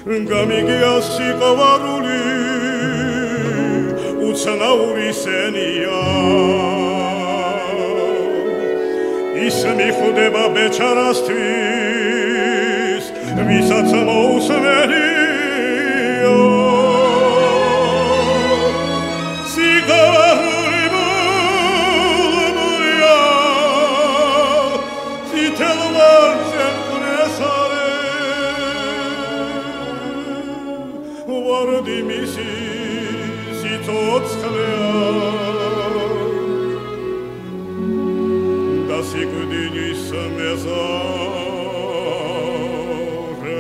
გამიგია სიყვარული უცნაური სენია ის მიხვდება ბეჭარასთვის ვისაც მოусმენია სიყვარული ბულბულია თითელვარზე მკნესარე ვარდი მისი სიცოცხლეა და სიკვდილის მეზარე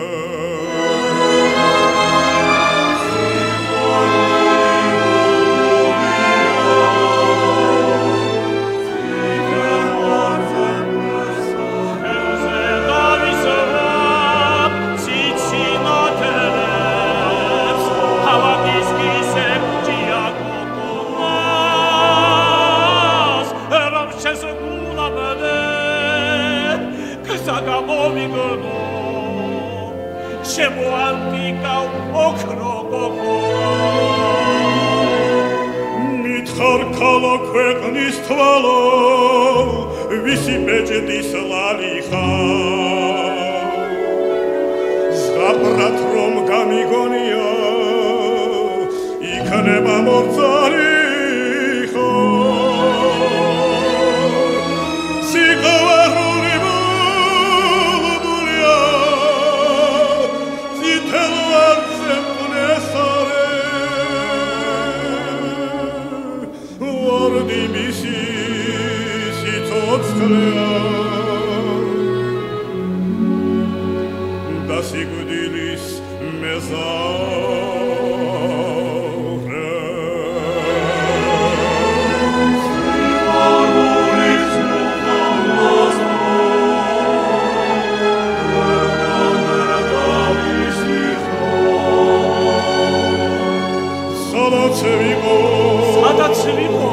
მითხარ ქალო ქვეყნის თვალო ვისი ბეჭდის ლალი ხარ ზღაპრად რომ გამიგონია იქნება მორწარი და სიკვდილის მეზარე სიყვარულის მუხამას სადაც ვიყო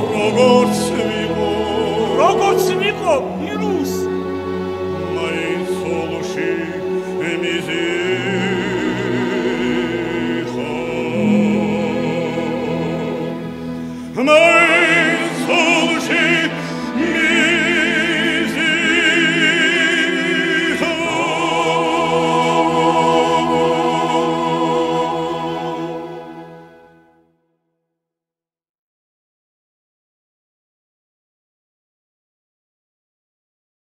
როგორც ვიყო ირუს მაინც სოლოში მიზიხო მაინც